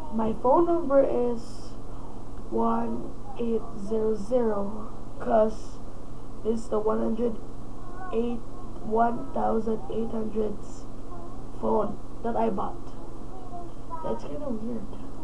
My phone number is 1800 because it's the 1800th phone that I bought. That's kind of weird.